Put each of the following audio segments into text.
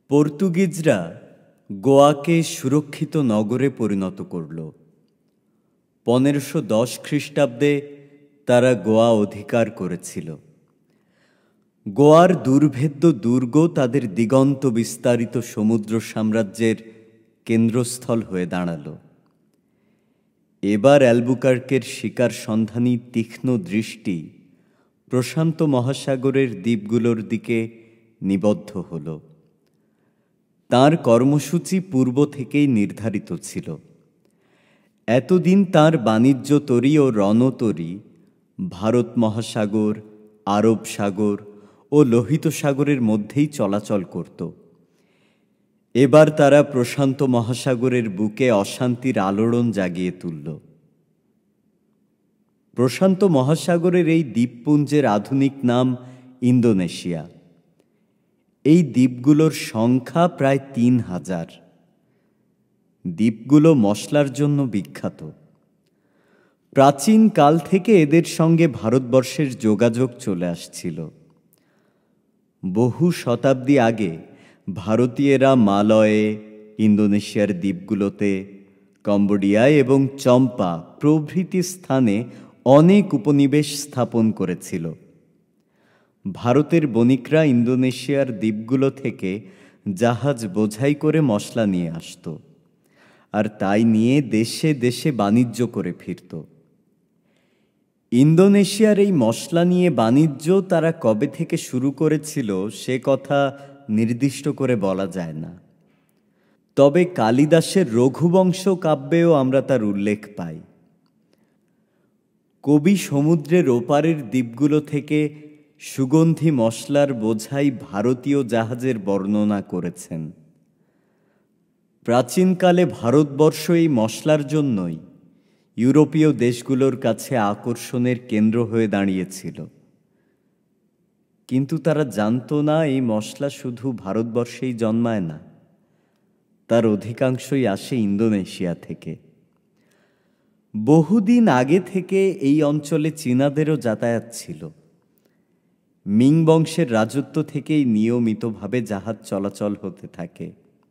পর্তুগিজরা গোয়াকে সুরক্ষিত নগরে পরিণত করল। 1510 খ্রিস্টাব্দে তারা গোয়া অধিকার করেছিল। গোয়ার দুর্ভেদ্য দুর্গ তাদের দিগন্ত বিস্তারিত সমুদ্র সাম্রাজ্যের কেন্দ্রস্থল হয়ে দাঁড়াল। এবার অ্যালবুকার্কের শিকার সন্ধানী তীক্ষ্ণ দৃষ্টি প্রশান্ত মহাসাগরের দ্বীপগুলোর দিকে নিবদ্ধ হল। তাঁর কর্মসূচি পূর্ব থেকেই নির্ধারিত ছিল। এতদিন তাঁর বাণিজ্য তরী ও রণতরী ভারত মহাসাগর, আরব সাগর ও লোহিত সাগরের মধ্যেই চলাচল করত। এবার তারা প্রশান্ত মহাসাগরের বুকে অশান্তির আলোড়ন জাগিয়ে তুলল। প্রশান্ত মহাসাগরের এই দ্বীপপুঞ্জের আধুনিক নাম ইন্দোনেশিয়া। এই দ্বীপগুলোর সংখ্যা প্রায় 3000। দ্বীপগুলো মশলার জন্য বিখ্যাত। প্রাচীন কাল থেকে এদের সঙ্গে ভারতবর্ষের যোগাযোগ চলে আসছিল। বহু শতাব্দী আগে ভারতীয়রা মালয়ে, ইন্দোনেশিয়ার দ্বীপগুলোতে, কম্বোডিয়ায় এবং চম্পা প্রভৃতি স্থানে অনেক উপনিবেশ স্থাপন করেছিল। ভারতের বণিকরা ইন্দোনেশিয়ার দ্বীপগুলো থেকে জাহাজ বোঝাই করে মশলা নিয়ে আসত, আর তাই নিয়ে দেশে দেশে বাণিজ্য করে ফিরত। ইন্দোনেশিয়ার এই মশলা নিয়ে বাণিজ্য তারা কবে থেকে শুরু করেছিল সে কথা নির্দিষ্ট করে বলা যায় না। তবে কালিদাসের রঘুবংশ কাব্যেও আমরা তার উল্লেখ পাই। কবি সমুদ্রের ওপারের দ্বীপগুলো থেকে সুগন্ধি মশলার বোঝাই ভারতীয় জাহাজের বর্ণনা করেছেন। প্রাচীনকালে ভারতবর্ষ এই মশলার জন্যই ইউরোপীয় দেশগুলোর কাছে আকর্ষণের কেন্দ্র হয়ে দাঁড়িয়েছিল। কিন্তু তারা জানত না এই মশলা শুধু ভারতবর্ষেই জন্মায় না, তার অধিকাংশই আসে ইন্দোনেশিয়া থেকে। বহুদিন আগে থেকে এই অঞ্চলে চীনাদেরও যাতায়াত ছিল। মিং বংশের রাজত্ব থেকেই নিয়মিতভাবে জাহাজ চলাচল হতে থাকে।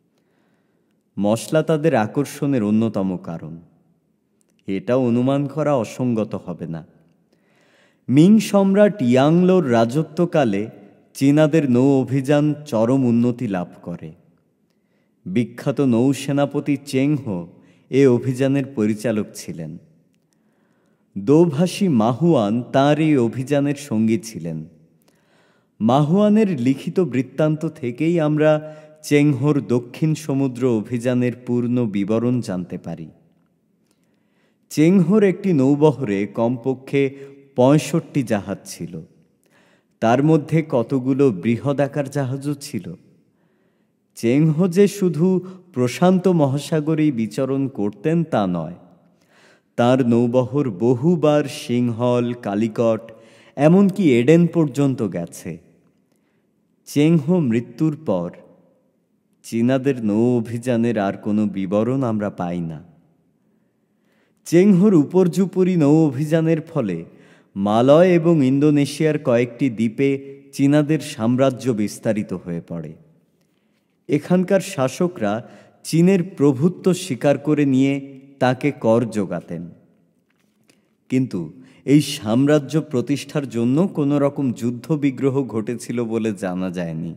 মশলা তাদের আকর্ষণের অন্যতম কারণ। এটা অনুমান করা অসঙ্গত হবে না। মিং সম্রাট ইয়াংলোর রাজত্বকালে চীনাদের নৌ অভিযান চরম উন্নতি লাভ করে। বিখ্যাত নৌসেনাপতি চেংহো এ অভিযানের পরিচালক ছিলেন। দোভাষী মাহুয়ান তাঁর এই অভিযানের সঙ্গী ছিলেন। মাহুয়ানের লিখিত বৃত্তান্ত থেকেই আমরা চেংহোর দক্ষিণ সমুদ্র অভিযানের পূর্ণ বিবরণ জানতে পারি। চেংহোর একটি নৌবহরে কমপক্ষে 65 জাহাজ ছিল। তার মধ্যে কতগুলো বৃহদাকার জাহাজও ছিল। চেংহো যে শুধু প্রশান্ত মহাসাগরেই বিচরণ করতেন তা নয়, তার নৌবহর বহুবার সিংহল, কালিকট, এমনকি এডেন পর্যন্ত গেছে। চেংহো মৃত্যুর পর চীনাদের নৌ অভিযানের আর কোনো বিবরণ আমরা পাই না। চেংহোর উপর্যুপরি নৌ অভিযানের ফলে মালয় এবং ইন্দোনেশিয়ার কয়েকটি দ্বীপে চীনাদের সাম্রাজ্য বিস্তারিত হয়ে পড়ে। এখানকার শাসকরা চীনের প্রভুত্ব স্বীকার করে নিয়ে তাকে কর জোগাতেন। কিন্তু এই সাম্রাজ্য প্রতিষ্ঠার জন্য কোনো রকম যুদ্ধবিগ্রহ ঘটেছিল বলে জানা যায়নি।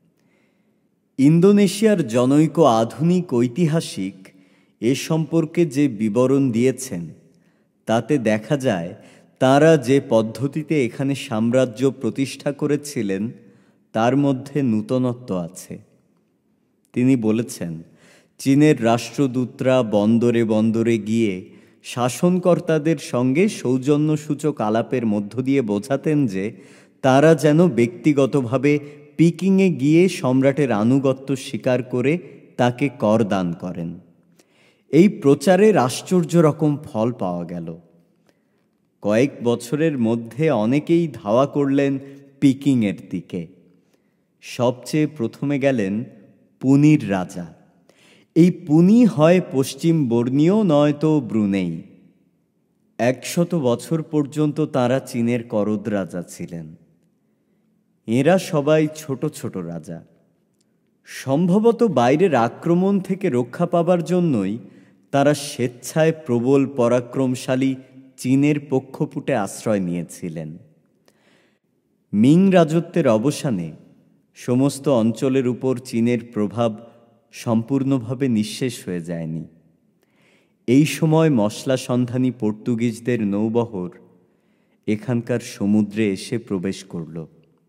ইন্দোনেশিয়ার জনৈক আধুনিক ঐতিহাসিক এ সম্পর্কে যে বিবরণ দিয়েছেন তাতে দেখা যায় তাঁরা যে পদ্ধতিতে এখানে সাম্রাজ্য প্রতিষ্ঠা করেছিলেন তার মধ্যে নূতনত্ব আছে। তিনি বলেছেন, চীনের রাষ্ট্রদূতরা বন্দরে বন্দরে গিয়ে শাসনকর্তাদের সঙ্গে সৌজন্যসূচক আলাপের মধ্য দিয়ে বোঝাতেন যে তারা যেন ব্যক্তিগতভাবে পিকিংয়ে গিয়ে সম্রাটের আনুগত্য স্বীকার করে তাকে কর দান করেন। এই প্রচারের আশ্চর্য রকম ফল পাওয়া গেল। কয়েক বছরের মধ্যে অনেকেই ধাওয়া করলেন পিকিংয়ের দিকে। সবচেয়ে প্রথমে গেলেন পুনির রাজা। এই পুনি হয় পশ্চিম বর্নিও নয়তো ব্রুনেই। 100 বছর পর্যন্ত তাঁরা চীনের করদ রাজা ছিলেন। এরা সবাই ছোট ছোট রাজা। সম্ভবত বাইরের আক্রমণ থেকে রক্ষা পাবার জন্যই তারা স্বেচ্ছায় প্রবল পরাক্রমশালী চীনের পক্ষপুটে আশ্রয় নিয়েছিলেন। মিং রাজত্বের অবসানে সমস্ত অঞ্চলের উপর চীনের প্রভাব সম্পূর্ণভাবে নিঃশেষ হয়ে যায়নি। এই সময় মশলা সন্ধানী পর্তুগিজদের নৌবহর এখানকার সমুদ্রে এসে প্রবেশ করল।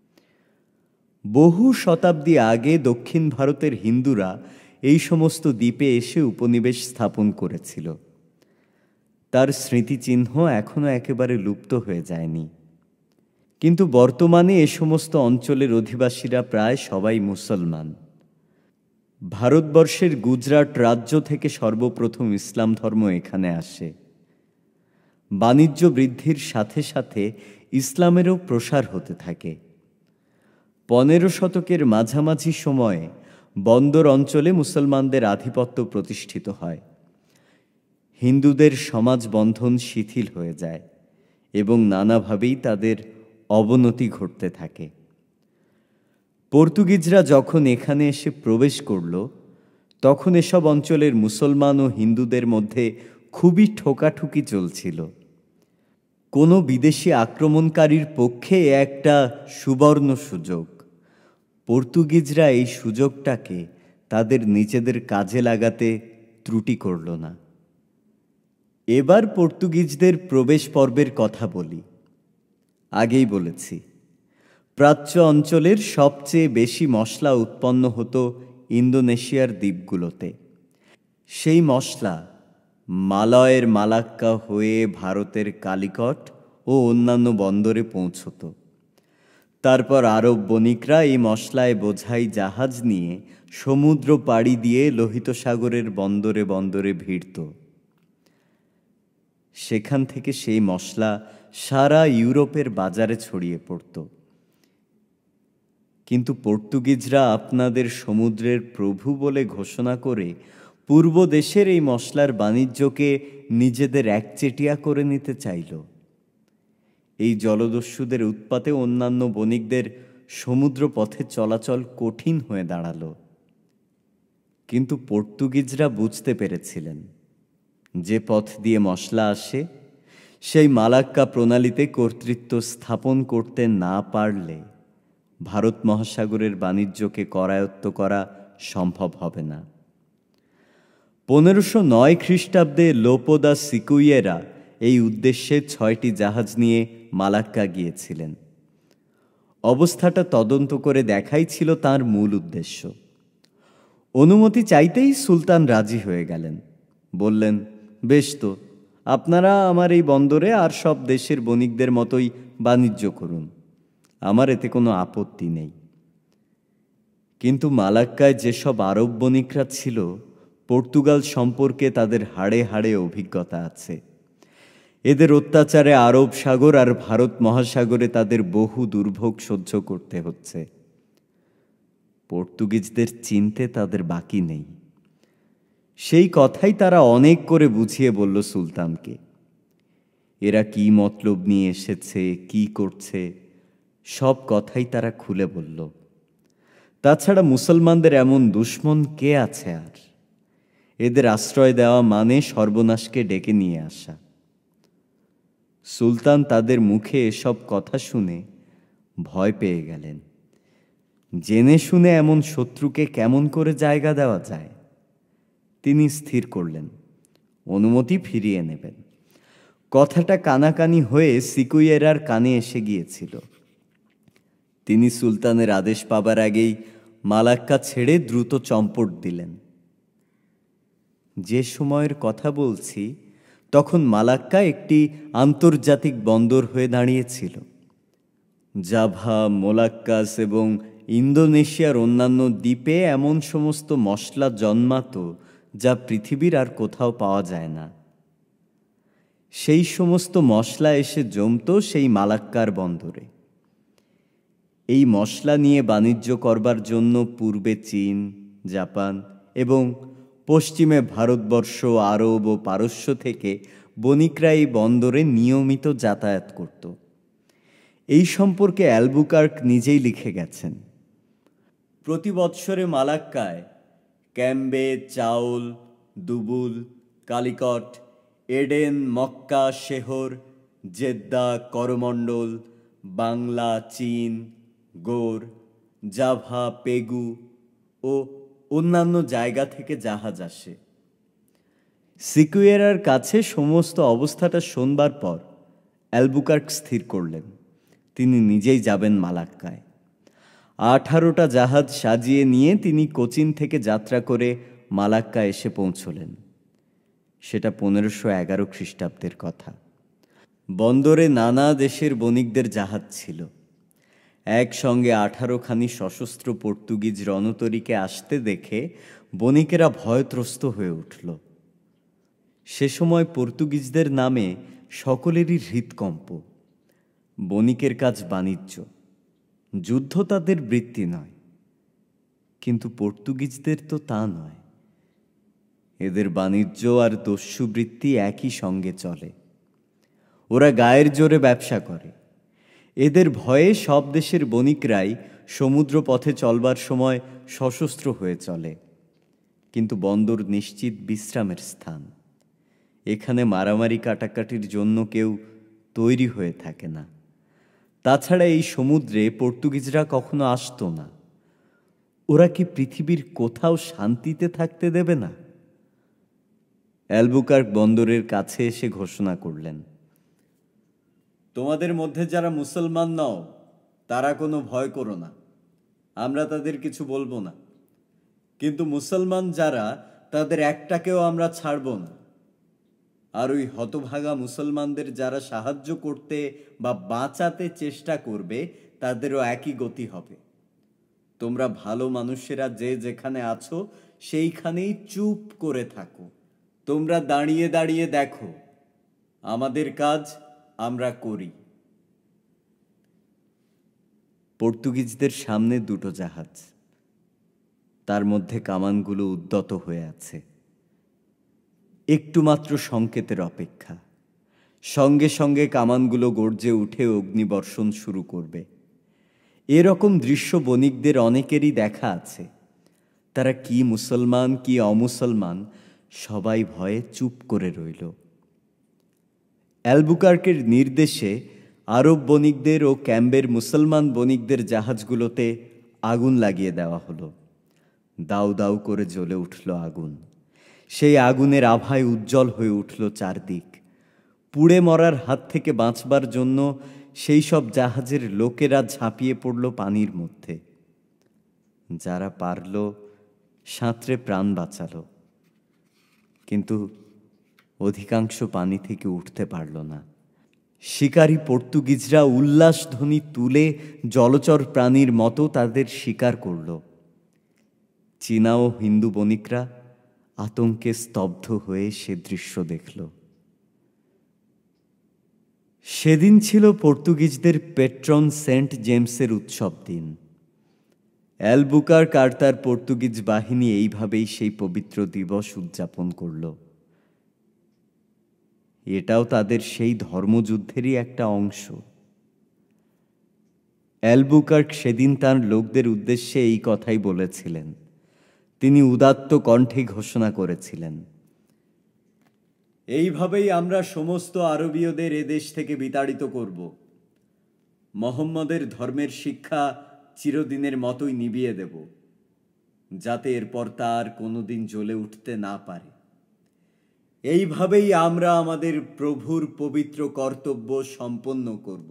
বহু শতাব্দী আগে দক্ষিণ ভারতের হিন্দুরা এই সমস্ত দ্বীপে এসে উপনিবেশ স্থাপন করেছিল। তার স্মৃতিচিহ্ন এখনো একেবারে লুপ্ত হয়ে যায়নি। কিন্তু বর্তমানে এ সমস্ত অঞ্চলের অধিবাসীরা প্রায় সবাই মুসলমান। ভারতবর্ষের গুজরাট রাজ্য থেকে সর্বপ্রথম ইসলাম ধর্ম এখানে আসে। বাণিজ্য বৃদ্ধির সাথে সাথে ইসলামেরও প্রসার হতে থাকে। 15 শতকের মাঝামাঝি সময়ে বন্দর অঞ্চলে মুসলমানদের আধিপত্য প্রতিষ্ঠিত হয়। হিন্দুদের সমাজ বন্ধন শিথিল হয়ে যায় এবং নানাভাবেই তাদের অবনতি ঘটতে থাকে। পর্তুগিজরা যখন এখানে এসে প্রবেশ করল, তখন এসব অঞ্চলের মুসলমান ও হিন্দুদের মধ্যে খুবই ঠোকাঠুকি চলছিল। কোনো বিদেশি আক্রমণকারীর পক্ষে একটা সুবর্ণ সুযোগ। পর্তুগিজরা এই সুযোগটাকে তাদের নিজেদের কাজে লাগাতে ত্রুটি করল না। এবার পর্তুগিজদের প্রবেশ পর্বের কথা বলি। আগেই বলেছি, প্রাচ্য অঞ্চলের সবচেয়ে বেশি মশলা উৎপন্ন হতো ইন্দোনেশিয়ার দ্বীপগুলোতে। সেই মশলা মালয়ের মালাক্কা হয়ে ভারতের কালিকট ও অন্যান্য বন্দরে পৌঁছত। তারপর আরব বণিকরা এই মশলায় বোঝাই জাহাজ নিয়ে সমুদ্র পাড়ি দিয়ে লোহিত সাগরের বন্দরে বন্দরে ভিড়ত। সেখান থেকে সেই মশলা সারা ইউরোপের বাজারে ছড়িয়ে পড়ত। কিন্তু পর্তুগিজরা আপনাদের সমুদ্রের প্রভু বলে ঘোষণা করে পূর্ব দেশের এই মশলার বাণিজ্যকে নিজেদের একচেটিয়া করে নিতে চাইল। এই জলদস্যুদের উৎপাতে অন্যান্য বণিকদের সমুদ্র পথে চলাচল কঠিন হয়ে দাঁড়াল। কিন্তু পর্তুগিজরা বুঝতে পেরেছিলেন, যে পথ দিয়ে মশলা আসে সেই মালাক্কা প্রণালীতে কর্তৃত্ব স্থাপন করতে না পারলে ভারত মহাসাগরের বাণিজ্যকে করায়ত্ত করা সম্ভব হবে না। 1509 খ্রিস্টাব্দে লোপো দা সিকুইয়েরা এই উদ্দেশ্যে 6টি জাহাজ নিয়ে মালাক্কা গিয়েছিলেন। অবস্থাটা তদন্ত করে দেখাই ছিল তার মূল উদ্দেশ্য। অনুমতি চাইতেই সুলতান রাজি হয়ে গেলেন। বললেন, বেশ তো, আপনারা আমার এই বন্দরে আর সব দেশের বণিকদের মতোই বাণিজ্য করুন, আমার এতে কোনো আপত্তি নেই। কিন্তু মালাক্কায় যেসব আরব বণিকরা ছিল, পর্তুগাল সম্পর্কে তাদের হাড়ে হাড়ে অভিজ্ঞতা আছে। এদের অত্যাচারে আরব সাগর আর ভারত মহাসাগরে তাদের বহু দুর্ভোগ সহ্য করতে হচ্ছে। পর্তুগিজদের চিনতে তাদের বাকি নেই। সেই কথাই তারা অনেক করে বুঝিয়ে বলল সুলতানকে। এরা কি মতলব নিয়ে এসেছে, কি করছে, সব কথাই তারা খুলে বলল। তাছাড়া মুসলমানদের এমন দুশ্মন কে আছে আর? এদের আশ্রয় দেওয়া মানে সর্বনাশকে ডেকে নিয়ে আসা। সুলতান তাদের মুখে এসব কথা শুনে ভয় পেয়ে গেলেন। জেনে শুনে এমন শত্রুকে কেমন করে জায়গা দেওয়া যায়? তিনি স্থির করলেন অনুমতি ফিরিয়ে নেবেন। কথাটা কানাকানি হয়ে সিকুইয়েরার কানে এসে গিয়েছিল। তিনি সুলতানের আদেশ পাবার আগেই মালাক্কা ছেড়ে দ্রুত চম্পট দিলেন। যে সময়ের কথা বলছি, তখন মালাক্কা একটি আন্তর্জাতিক বন্দর হয়ে দাঁড়িয়েছিল। জাভা, মোলাক্কাস এবং ইন্দোনেশিয়ার অন্যান্য দ্বীপে এমন সমস্ত মশলা জন্মাত যা পৃথিবীর আর কোথাও পাওয়া যায় না। সেই সমস্ত মশলা এসে জমত সেই মালাক্কার বন্দরে। এই মশলা নিয়ে বাণিজ্য করবার জন্য পূর্বে চীন, জাপান এবং পশ্চিমে ভারতবর্ষ, আরব ও পারস্য থেকে বণিকরা এই বন্দরে নিয়মিত যাতায়াত করত। এই সম্পর্কে অ্যালবুকার্ক নিজেই লিখে গেছেন। প্রতি বৎসরে মালাক্কায় Cambay, Chaul, Dabul, Calicut, Aden, Mecca, Shihr, Jeddah, Coromandel, Bangla, চীন, গোর, জাভা, পেগু ও অন্যান্য জায়গা থেকে জাহাজ আসে। সিকুয়েরার কাছে সমস্ত অবস্থাটা শোনবার পর অ্যালবুকার্ক স্থির করলেন তিনি নিজেই যাবেন মালাক্কায়। 18টা জাহাজ সাজিয়ে নিয়ে তিনি কোচিন থেকে যাত্রা করে মালাক্কা এসে পৌঁছলেন। সেটা 1511 খ্রিস্টাব্দের কথা। বন্দরে নানা দেশের বণিকদের জাহাজ ছিল। একসঙ্গে 18খানি সশস্ত্র পর্তুগিজ রণতরীকে আসতে দেখে বণিকেরা ভয়ত্রস্ত হয়ে উঠল। সে সময় পর্তুগিজদের নামে সকলেরই হৃৎকম্প। বণিকের কাজ বাণিজ্য, যুদ্ধ তাদের বৃত্তি নয়। কিন্তু পর্তুগিজদের তো তা নয়। এদের বাণিজ্য আর দস্যুবৃত্তি একই সঙ্গে চলে। ওরা গায়ের জোরে ব্যবসা করে। এদের ভয়ে সব দেশের বণিকরাই সমুদ্র পথে চলবার সময় সশস্ত্র হয়ে চলে। কিন্তু বন্দর নিশ্চিত বিশ্রামের স্থান। এখানে মারামারি কাটাকাটির জন্য কেউ তৈরি হয়ে থাকে না। তাছাড়া এই সমুদ্রে পর্তুগিজরা কখনো আসতো না। ওরা কি পৃথিবীর কোথাও শান্তিতে থাকতে দেবে না? অ্যালবুকার্ক বন্দরের কাছে এসে ঘোষণা করলেন, তোমাদের মধ্যে যারা মুসলমান নও তারা কোনো ভয় করো না, আমরা তাদের কিছু বলবো না। কিন্তু মুসলমান যারা, তাদের একটাকেও আমরা ছাড়ব না। আর ওই হতভাগা মুসলমানদের যারা সাহায্য করতে বা বাঁচাতে চেষ্টা করবে তাদেরও একই গতি হবে। তোমরা ভালো মানুষেরা যে যেখানে আছো সেইখানেই চুপ করে থাকো। তোমরা দাঁড়িয়ে দাঁড়িয়ে দেখো, আমাদের কাজ আমরা করি। পর্তুগিজদের সামনে 2টো জাহাজ, তার মধ্যে কামানগুলো উদ্যত হয়ে আছে। একটু মাত্র সংকেতের অপেক্ষা। সঙ্গে সঙ্গে কামানগুলো গর্জে উঠে অগ্নিবর্ষণ শুরু করবে। এরকম দৃশ্য বণিকদের অনেকেরই দেখা আছে। তারা কি মুসলমান কি অমুসলমান সবাই ভয়ে চুপ করে রইল। অ্যালবুকার্কের নির্দেশে আরব বণিকদের ও ক্যাম্বের মুসলমান বণিকদের জাহাজগুলোতে আগুন লাগিয়ে দেওয়া হলো। দাউ দাউ করে জ্বলে উঠল আগুন। সেই আগুনের আভায় উজ্জ্বল হয়ে উঠল চারদিক। পুড়ে মরার হাত থেকে বাঁচবার জন্য সেই সব জাহাজের লোকেরা ঝাঁপিয়ে পড়ল পানির মধ্যে। যারা পারল সাঁতরে প্রাণ বাঁচাল, কিন্তু অধিকাংশ পানি থেকে উঠতে পারল না। শিকারী পর্তুগিজরা উল্লাস ধ্বনি তুলে জলচর প্রাণীর মতো তাদের শিকার করল। চীনা ও হিন্দু বণিকরা আতঙ্কে স্তব্ধ হয়ে সে দৃশ্য দেখল। সেদিন ছিল পর্তুগিজদের পেট্রন সেন্ট জেমসের উৎসব দিন। অ্যালবুকার্ক আর তার পর্তুগিজ বাহিনী এইভাবেই সেই পবিত্র দিবস উদযাপন করল। এটাও তাদের সেই ধর্মযুদ্ধেরই একটা অংশ। অ্যালবুকার্ক সেদিন তার লোকদের উদ্দেশ্যে এই কথাই বলেছিলেন। তিনি উদাত্ত কণ্ঠে ঘোষণা করেছিলেন, এইভাবেই আমরা সমস্ত আরবীয়দের এদেশ থেকে বিতাড়িত করব। মোহাম্মদের ধর্মের শিক্ষা চিরদিনের মতোই নিভিয়ে দেব, যাতে এরপর তার কোনোদিন জ্বলে উঠতে না পারে। এইভাবেই আমরা আমাদের প্রভুর পবিত্র কর্তব্য সম্পন্ন করব।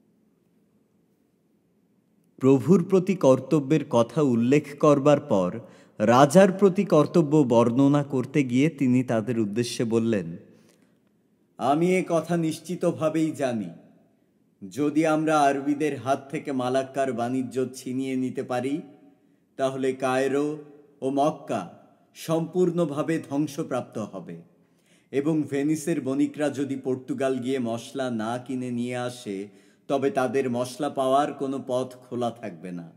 প্রভুর প্রতি কর্তব্যের কথা উল্লেখ করবার পর রাজার প্রতি কর্তব্য বর্ণনা করতে গিয়ে তিনি তাদের উদ্দেশ্যে বললেন, আমি এ কথা নিশ্চিতভাবেই জানি, যদি আমরা আরবিদের হাত থেকে মালাক্কার বাণিজ্য ছিনিয়ে নিতে পারি, তাহলে কায়রো ও মক্কা সম্পূর্ণভাবে ধ্বংসপ্রাপ্ত হবে এবং ভেনিসের বণিকরা যদি পর্তুগাল গিয়ে মশলা না কিনে নিয়ে আসে, তবে তাদের মশলা পাওয়ার কোনো পথ খোলা থাকবে না।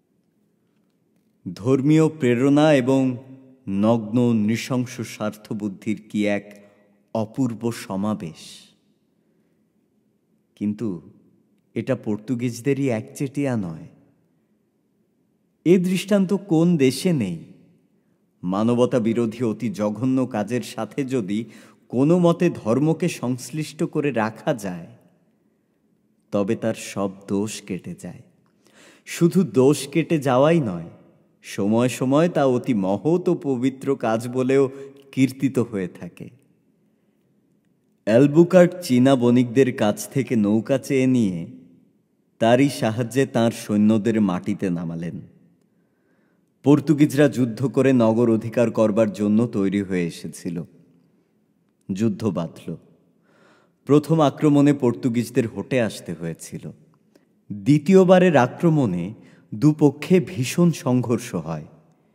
ধর্মীয় প্রেরণা এবং নগ্ন নৃশংস স্বার্থবুদ্ধির কি এক অপূর্ব সমাবেশ! কিন্তু এটা পর্তুগিজদেরই একচেটিয়া নয়। এ দৃষ্টান্ত কোন দেশে নেই? মানবতা বিরোধী অতি জঘন্য কাজের সাথে যদি কোনো মতে ধর্মকে সংশ্লিষ্ট করে রাখা যায়, তবে তার সব দোষ কেটে যায়। শুধু দোষ কেটে যাওয়াই নয়, সময় সময় তা অতি মহৎ ও পবিত্র কাজ বলেও কীর্তিত হয়ে থাকে। অ্যালবুকার্ক চীনা বণিকদের কাছ থেকে নৌকা চেয়ে নিয়ে তারই সাহায্যে তাঁর সৈন্যদের মাটিতে নামালেন। পর্তুগিজরা যুদ্ধ করে নগর অধিকার করবার জন্য তৈরি হয়ে এসেছিল। যুদ্ধ বাধল। প্রথম আক্রমণে পর্তুগিজদের হটে আসতে হয়েছিল। দ্বিতীয়বারের আক্রমণে দুপক্ষে ভীষণ সংঘর্ষ হয়।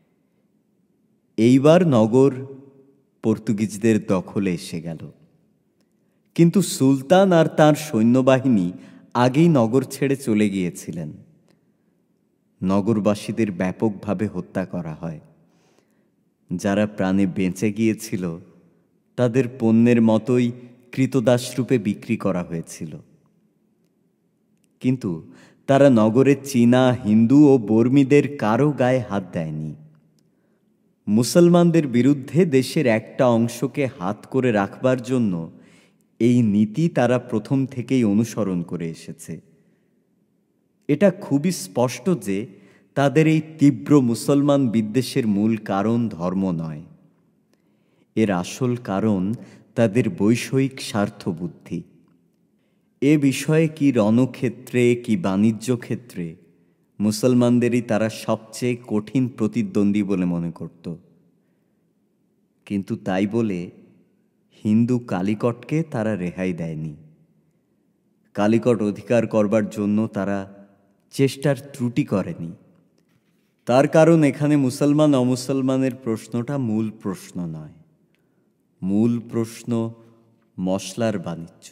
এইবার নগর পর্তুগিজদের দখলে এসে গেল। কিন্তু সুলতান আর তাঁর সৈন্যবাহিনী আগেই নগর ছেড়ে চলে গিয়েছিলেন। নগরবাসীদের ব্যাপকভাবে হত্যা করা হয়। যারা প্রাণে বেঁচে গিয়েছিল তাদের পণ্যের মতোই কৃতদাসরূপে বিক্রি করা হয়েছিল। কিন্তু তারা নগরের চীনা, হিন্দু ও বর্মীদের কারো গায়ে হাত দেয়নি। মুসলমানদের বিরুদ্ধে দেশের একটা অংশকে হাত করে রাখবার জন্য এই নীতি তারা প্রথম থেকেই অনুসরণ করে এসেছে। এটা খুবই স্পষ্ট যে তাদের এই তীব্র মুসলমান বিদ্বেষের মূল কারণ ধর্ম নয়, এর আসল কারণ তাদের বৈষয়িক স্বার্থবুদ্ধি। এ বিষয়ে কি রণক্ষেত্রে কি বাণিজ্য ক্ষেত্রে মুসলমানদেরই তারা সবচেয়ে কঠিন প্রতিদ্বন্দ্বী বলে মনে করত। কিন্তু তাই বলে হিন্দু কালিকটকে তারা রেহাই দেয়নি। কালিকট অধিকার করবার জন্য তারা চেষ্টার ত্রুটি করেনি। তার কারণ এখানে মুসলমান অমুসলমানের প্রশ্নটা মূল প্রশ্ন নয়। মূল প্রশ্ন মশলার বাণিজ্য।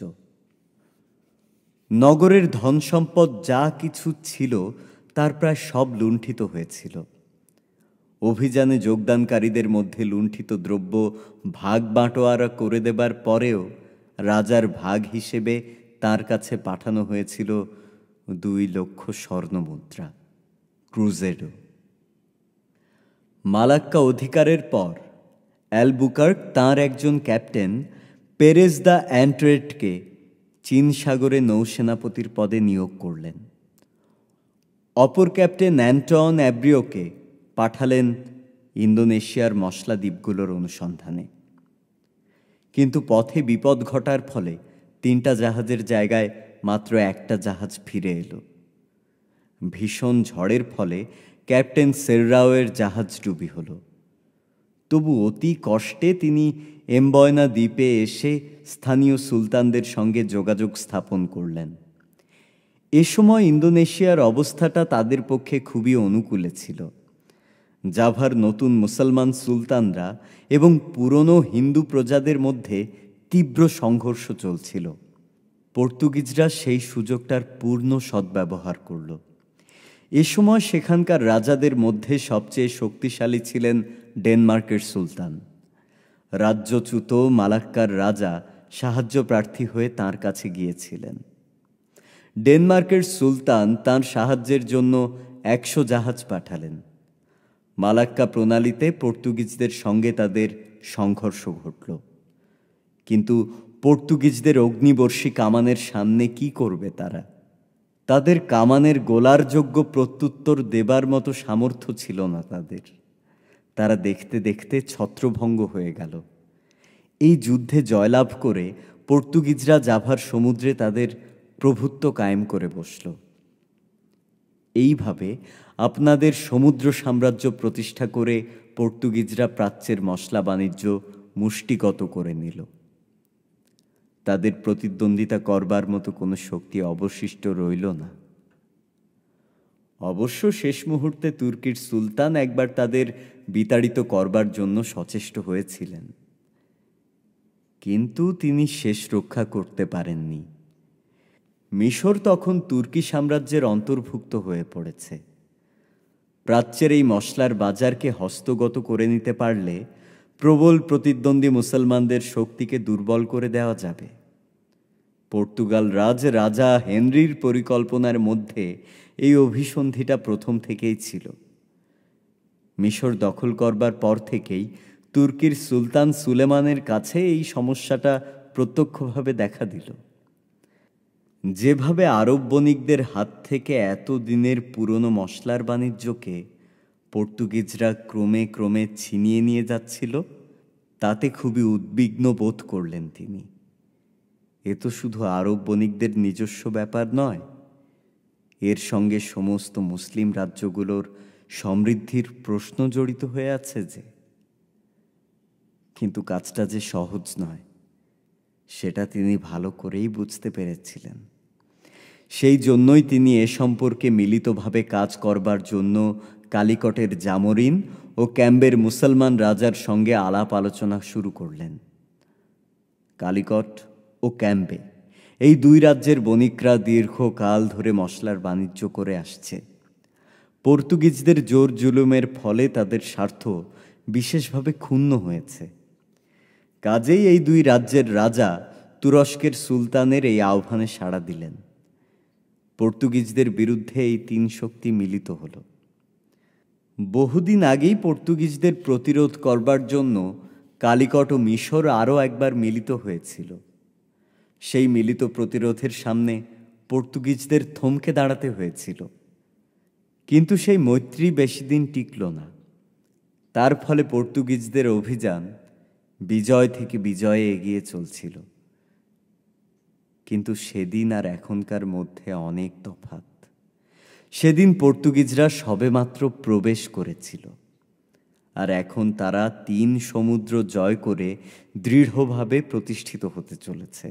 নগরের ধন সম্পদ যা কিছু ছিল তার প্রায় সব লুণ্ঠিত হয়েছিল। অভিযানে যোগদানকারীদের মধ্যে লুণ্ঠিত দ্রব্য ভাগ বাঁটোয়ারা করে দেবার পরেও রাজার ভাগ হিসেবে তার কাছে পাঠানো হয়েছিল 2 লক্ষ স্বর্ণমুদ্রা, ক্রুজেডো। মালাক্কা অধিকারের পর অ্যালবুকার্ক তাঁর একজন ক্যাপ্টেন পেরেজ দ্য অ্যান্ট্রেটকে চীন সাগরে নৌসেনাপতির পদে নিয়োগ করলেন। অপর ক্যাপ্টেন অ্যান্টন অ্যাব্রিওকে পাঠালেন ইন্দোনেশিয়ার মশলা দ্বীপগুলোর অনুসন্ধানে। কিন্তু পথে বিপদ ঘটার ফলে 3টা জাহাজের জায়গায় মাত্র একটা জাহাজ ফিরে এলো। ভীষণ ঝড়ের ফলে ক্যাপ্টেন সেররাওয়ের জাহাজ ডুবি হল। তবু অতি কষ্টে তিনি এমবয়না দ্বীপে এসে স্থানীয় সুলতানদের সঙ্গে যোগাযোগ স্থাপন করলেন। এ সময় ইন্দোনেশিয়ার অবস্থাটা তাদের পক্ষে খুবই অনুকূলে ছিল। জাভার নতুন মুসলমান সুলতানরা এবং পুরনো হিন্দু প্রজাদের মধ্যে তীব্র সংঘর্ষ চলছিল। পর্তুগিজরা সেই সুযোগটার পূর্ণ সদ্ব্যবহার করল। এ সময় সেখানকার রাজাদের মধ্যে সবচেয়ে শক্তিশালী ছিলেন ডেনমার্কের সুলতান। রাজ্যচ্যুত মালাক্কার রাজা সাহায্য প্রার্থী হয়ে তাঁর কাছে গিয়েছিলেন। ডেনমার্কের সুলতান তাঁর সাহায্যের জন্য 100 জাহাজ পাঠালেন। মালাক্কা প্রণালীতে পর্তুগিজদের সঙ্গে তাদের সংঘর্ষ ঘটল। কিন্তু পর্তুগিজদের অগ্নিবর্ষী কামানের সামনে কি করবে তারা? তাদের কামানের গোলার যোগ্য প্রত্যুত্তর দেবার মতো সামর্থ্য ছিল না তাদের। তারা দেখতে দেখতে ছত্রভঙ্গ হয়ে গেল। এই যুদ্ধে জয়লাভ করে পর্তুগিজরা জাভার সমুদ্রে তাদের প্রভুত্ব কায়েম করে বসল। এইভাবে আপনাদের সমুদ্র সাম্রাজ্য প্রতিষ্ঠা করে পর্তুগিজরা প্রাচ্যের মশলা বাণিজ্য মুষ্টিগত করে নিল। তাদের প্রতিদ্বন্দ্বিতা করবার মতো কোনো শক্তি অবশিষ্ট রইল না। অবশ্য শেষ মুহূর্তে তুর্কির সুলতান একবার তাদের বিতাড়িত করবার জন্য সচেষ্ট হয়েছিলেন, কিন্তু তিনি শেষ রক্ষা করতে পারেননি। মিশর তখন তুর্কি সাম্রাজ্যের অন্তর্ভুক্ত হয়ে পড়েছে। প্রাচ্যের এই মশলার বাজারকে হস্তগত করে নিতে পারলে প্রবল প্রতিদ্বন্দ্বী মুসলমানদের শক্তিকে দুর্বল করে দেওয়া যাবে। পর্তুগাল রাজা হেনরির পরিকল্পনার মধ্যে এই অভিসন্ধিটা প্রথম থেকেই ছিল। মিশর দখল করবার পর থেকেই তুর্কির সুলতান সুলেমানের কাছে এই সমস্যাটা প্রত্যক্ষভাবে দেখা দিল। যেভাবে আরব বণিকদের হাত থেকে এত দিনের পুরনো মশলার বাণিজ্যকে পর্তুগিজরা ক্রমে ক্রমে ছিনিয়ে নিয়ে যাচ্ছিল, তাতে খুবই উদ্বিগ্ন বোধ করলেন তিনি। এ তো শুধু আরব বণিকদের নিজস্ব ব্যাপার নয়, এর সঙ্গে সমস্ত মুসলিম রাজ্যগুলোর সমৃদ্ধির প্রশ্ন জড়িত হয়ে আছে যে। কিন্তু কাজটা যে সহজ নয়, সেটা তিনি ভালো করেই বুঝতে পেরেছিলেন। সেই জন্যই তিনি এ সম্পর্কে মিলিতভাবে কাজ করবার জন্য কালিকটের জামরিন ও ক্যাম্বের মুসলমান রাজার সঙ্গে আলাপ আলোচনা শুরু করলেন। কালিকট ও ক্যাম্বে এই দুই রাজ্যের বণিকরা দীর্ঘকাল ধরে মশলার বাণিজ্য করে আসছে। পর্তুগিজদের জোর জুলুমের ফলে তাদের স্বার্থ বিশেষভাবে ক্ষুণ্ণ হয়েছে। কাজেই এই দুই রাজ্যের রাজা তুরস্কের সুলতানের এই আহ্বানে সাড়া দিলেন। পর্তুগিজদের বিরুদ্ধে এই তিন শক্তি মিলিত হল। বহুদিন আগেই পর্তুগিজদের প্রতিরোধ করবার জন্য কালিকট ও মিশর আরও একবার মিলিত হয়েছিল। সেই মিলিত প্রতিরোধের সামনে পর্তুগিজদের থমকে দাঁড়াতে হয়েছিল। কিন্তু সেই মৈত্রী বেশি দিন টিকল না। তার ফলে পর্তুগিজদের অভিযান বিজয় থেকে বিজয়ে এগিয়ে চলছিল। কিন্তু সেদিন আর এখনকার মধ্যে অনেক তফাৎ। সেদিন পর্তুগিজরা সবেমাত্র প্রবেশ করেছিল, আর এখন তারা 3 সমুদ্র জয় করে দৃঢ়ভাবে প্রতিষ্ঠিত হতে চলেছে।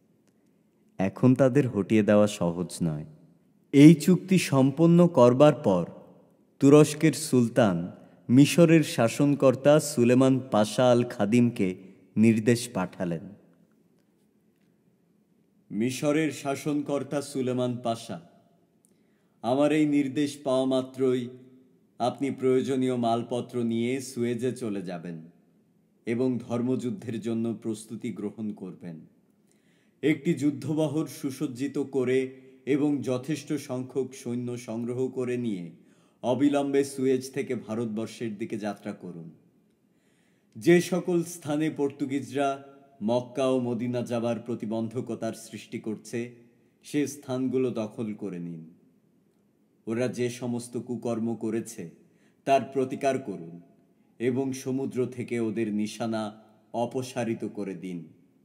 এখন তাদের হটিয়ে দেওয়া সহজ নয়। এই চুক্তি সম্পন্ন করবার পর তুরস্কের সুলতান মিশরের শাসনকর্তা সুলেমান পাশা আল খাদিমকে নির্দেশ পাঠালেন। মিশরের শাসনকর্তা সুলেমান পাশা, আমার এই নির্দেশ পাওয়া মাত্রই আপনি প্রয়োজনীয় মালপত্র নিয়ে সুয়েজে চলে যাবেন এবং ধর্মযুদ্ধের জন্য প্রস্তুতি গ্রহণ করবেন। একটি যুদ্ধবহর সুসজ্জিত করে এবং যথেষ্ট সংখ্যক সৈন্য সংগ্রহ করে নিয়ে অবিলম্বে সুয়েজ থেকে ভারতবর্ষের দিকে যাত্রা করুন। যে সকল স্থানে পর্তুগিজরা মক্কা ও মদিনা যাবার প্রতিবন্ধকতার সৃষ্টি করছে, সে স্থানগুলো দখল করে নিন। ওরা যে সমস্ত কুকর্ম করেছে তার প্রতিকার করুন এবং সমুদ্র থেকে ওদের নিশানা অপসারিত করে দিন।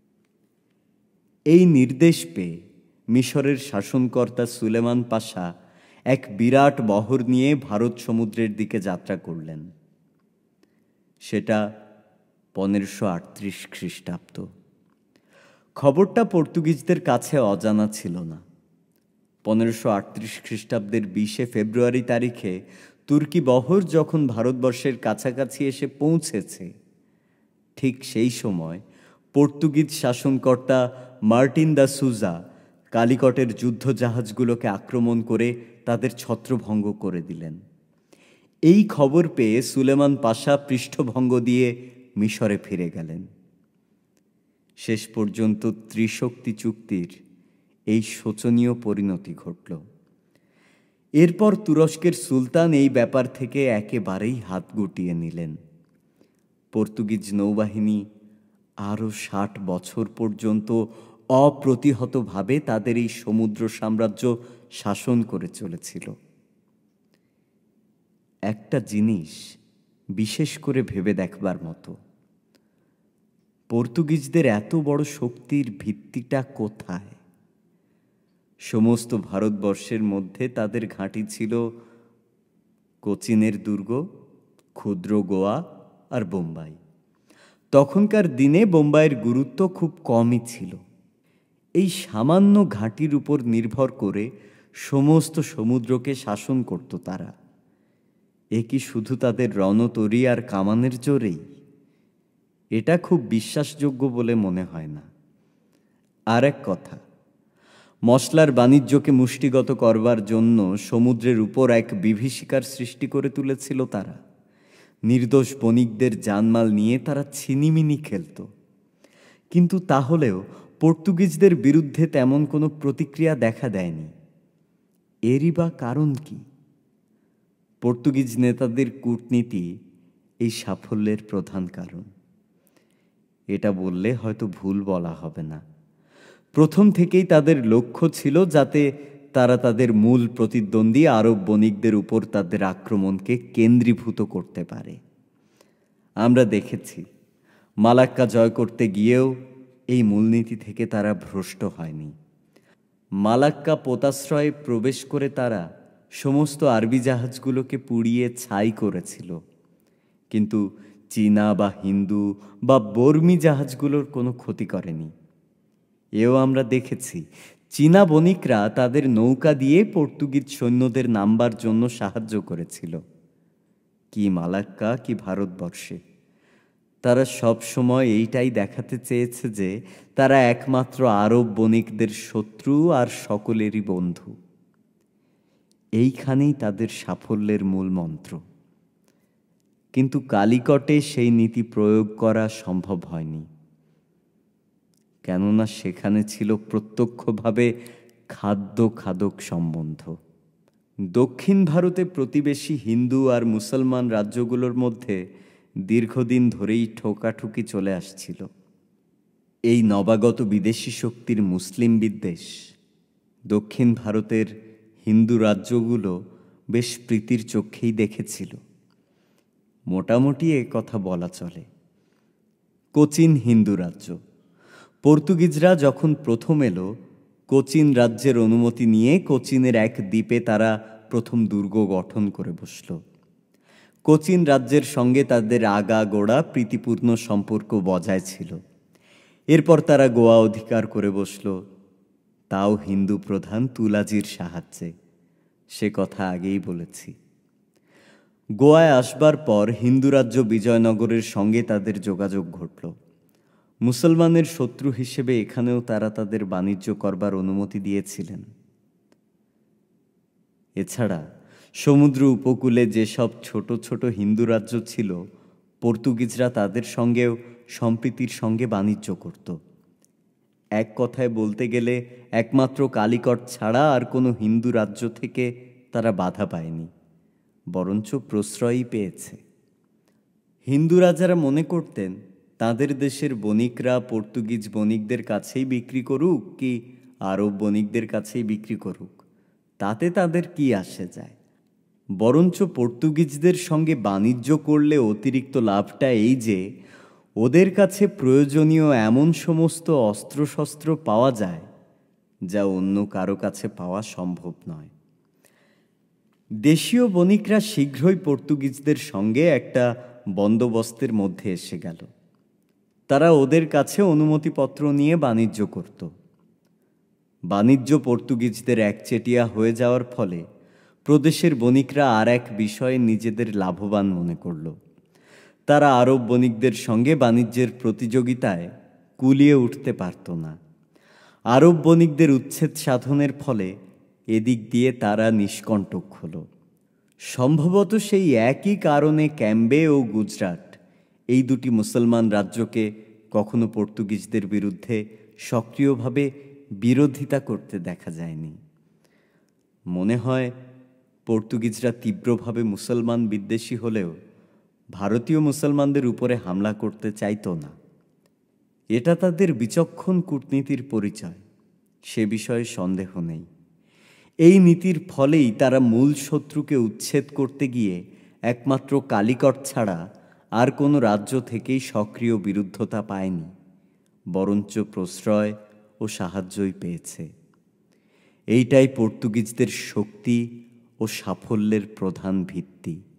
এই নির্দেশ পেয়ে মিশরের শাসনকর্তা সুলেমান পাশা এক বিরাট বহর নিয়ে ভারত সমুদ্রের দিকে যাত্রা করলেন। সেটা 1538 খ্রিস্টাব্দ। খবরটা পর্তুগিজদের কাছে অজানা ছিল না। 1538 খ্রিস্টাব্দের 20 ফেব্রুয়ারি তারিখে তুর্কি বহর যখন ভারতবর্ষের কাছাকাছি এসে পৌঁছেছে, ঠিক সেই সময় পর্তুগিজ শাসনকর্তা মার্টিন দা সুজা কালিকটের যুদ্ধ জাহাজগুলোকে আক্রমণ করে তাদের ছত্রভঙ্গ করে দিলেন। এই খবর পেয়ে সুলেমান পাশা পৃষ্ঠভঙ্গ দিয়ে মিশরে ফিরে গেলেন। শেষ পর্যন্ত ত্রিশক্তি চুক্তির এই শোচনীয় পরিণতি ঘটল। এরপর তুরস্কের সুলতান এই ব্যাপার থেকে একেবারেই হাত গুটিয়ে নিলেন। পর্তুগিজ নৌবাহিনী আরও 60 বছর পর্যন্ত অপ্রতিহতভাবে তাদের এই সমুদ্র সাম্রাজ্য শাসন করে চলেছিল। একটা জিনিস বিশেষ করে ভেবে দেখবার মতো, পর্তুগিজদের এত বড় শক্তির ভিত্তিটা কোথায়? সমস্ত ভারতবর্ষের মধ্যে তাদের ঘাঁটি ছিল কোচিনের দুর্গ, ক্ষুদ্র গোয়া আর বোম্বাই। তখনকার দিনে বোম্বাইয়ের গুরুত্ব খুব কমই ছিল। এই সামান্য ঘাঁটির উপর নির্ভর করে সমস্ত সমুদ্রকে শাসন করত তারা। এ কি শুধু তাদের রণতরী আর কামানের জোরেই? এটা খুব বিশ্বাসযোগ্য বলে মনে হয় না। আর এক কথা, মশলার বাণিজ্যকে মুষ্টিগত করবার জন্য সমুদ্রের উপর এক বিভীষিকার সৃষ্টি করে তুলেছিল তারা। নির্দোষ বণিকদের জানমাল নিয়ে তারা ছিনিমিনি খেলত। কিন্তু তাহলেও পর্তুগিজদের বিরুদ্ধে তেমন কোনো প্রতিক্রিয়া দেখা দেয়নি। এরই বা কারণ কি? পর্তুগিজ নেতাদের কূটনীতি এই সাফল্যের প্রধান কারণ। এটা বললে হয়তো ভুল বলা হবে না। প্রথম থেকেই তাদের লক্ষ্য ছিল যাতে তারা তাদের মূল প্রতিদ্বন্দ্বী আরব বণিকদের উপর তাদের আক্রমণকে কেন্দ্রীভূত করতে পারে। আমরা দেখেছি মালাক্কা জয় করতে গিয়েও এই মূলনীতি থেকে তারা ভ্রষ্ট হয়নি। মালাক্কা পোতাশ্রয়ে প্রবেশ করে তারা সমস্ত আরবি জাহাজগুলোকে পুড়িয়ে ছাই করেছিল, কিন্তু চীনা বা হিন্দু বা বর্মী জাহাজগুলোর কোনো ক্ষতি করেনি। এও আমরা দেখেছি চীনা বণিকরা তাদের নৌকা দিয়ে পর্তুগিজ সৈন্যদের নামবার জন্য সাহায্য করেছিল। কি মালাক্কা কি ভারতবর্ষে, তারা সব সময় এইটাই দেখাতে চেয়েছে যে তারা একমাত্র আরব বণিকদের শত্রু আর সকলেরই বন্ধু। এইখানেই তাদের সাফল্যের মূল মন্ত্র। কিন্তু কালিকটে সেই নীতি প্রয়োগ করা সম্ভব হয়নি, কেননা সেখানে ছিল প্রত্যক্ষভাবে খাদ্য খাদক সম্বন্ধ। দক্ষিণ ভারতে প্রতিবেশী হিন্দু আর মুসলমান রাজ্যগুলোর মধ্যে দীর্ঘদিন ধরেই ঠোকাঠুকি চলে আসছিল। এই নবাগত বিদেশি শক্তির মুসলিম বিদ্বেষ দক্ষিণ ভারতের হিন্দু রাজ্যগুলো বেশ প্রীতির চোখেই দেখেছিল। মোটামুটি এ কথা বলা চলে। কোচিন হিন্দু রাজ্য। পর্তুগিজরা যখন প্রথম এলো, কোচিন রাজ্যের অনুমতি নিয়ে কোচিনের এক দ্বীপে তারা প্রথম দুর্গ গঠন করে বসল। কোচিন রাজ্যের সঙ্গে তাদের আগাগোড়া প্রীতিপূর্ণ সম্পর্ক বজায় ছিল। এরপর তারা গোয়া অধিকার করে বসল, তাও হিন্দু প্রধান তুলাজির সাহায্যে। সে কথা আগেই বলেছি। গোয়ায় আসবার পর হিন্দু রাজ্য বিজয়নগরের সঙ্গে তাদের যোগাযোগ ঘটল। মুসলমানের শত্রু হিসেবে এখানেও তারা তাদের বাণিজ্য করবার অনুমতি দিয়েছিলেন। এছাড়া সমুদ্র উপকূলে যেসব ছোট ছোট হিন্দু রাজ্য ছিল, পর্তুগিজরা তাদের সঙ্গেও সম্প্রীতির সঙ্গে বাণিজ্য করত। এক কথায় বলতে গেলে একমাত্র কালিকট ছাড়া আর কোনো হিন্দু রাজ্য থেকে তারা বাধা পায়নি, বরঞ্চ প্রশ্রয়ই পেয়েছে। হিন্দু রাজারা মনে করতেন তাদের দেশের বণিকরা পর্তুগিজ বণিকদের কাছেই বিক্রি করুক কি আরব বণিকদের কাছেই বিক্রি করুক, তাতে তাদের কি আসে যায়। বরঞ্চ পর্তুগিজদের সঙ্গে বাণিজ্য করলে অতিরিক্ত লাভটা এই যে ওদের কাছে প্রয়োজনীয় এমন সমস্ত অস্ত্রশস্ত্র পাওয়া যায় যা অন্য কারো কাছে পাওয়া সম্ভব নয়। দেশীয় বণিকরা শীঘ্রই পর্তুগিজদের সঙ্গে একটা বন্দোবস্তের মধ্যে এসে গেল। তারা ওদের কাছে অনুমতিপত্র নিয়ে বাণিজ্য করত। বাণিজ্য পর্তুগিজদের একচেটিয়া হয়ে যাওয়ার ফলে প্রদেশের বণিকরা আর এক বিষয়ে নিজেদের লাভবান মনে করল। তারা আরব বণিকদের সঙ্গে বাণিজ্যের প্রতিযোগিতায় কুলিয়ে উঠতে পারত না। আরব বণিকদের উচ্ছেদ সাধনের ফলে এদিক দিয়ে তারা নিষ্কণ্টক হল। সম্ভবত সেই একই কারণে ক্যাম্বে ও গুজরাট, এই দুটি মুসলমান রাজ্যকে কখনো পর্তুগিজদের বিরুদ্ধে সক্রিয়ভাবে বিরোধিতা করতে দেখা যায়নি। মনে হয় পর্তুগিজরা তীব্রভাবে মুসলমান বিদ্বেষী হলেও ভারতীয় মুসলমানদের উপরে হামলা করতে চাইত না। এটা তাদের বিচক্ষণ কূটনীতির পরিচয়, সে বিষয়ে সন্দেহ নেই। এই নীতির ফলেই তারা মূল শত্রুকে উচ্ছেদ করতে গিয়ে একমাত্র কালিকট ছাড়া আর কোনো রাজ্য থেকেই সক্রিয় বিরুদ্ধতা পায়নি, বরঞ্চ প্রশ্রয় ও সাহায্যই পেয়েছে। এইটাই পর্তুগিজদের শক্তি ও সাফল্যের প্রধান ভিত্তি।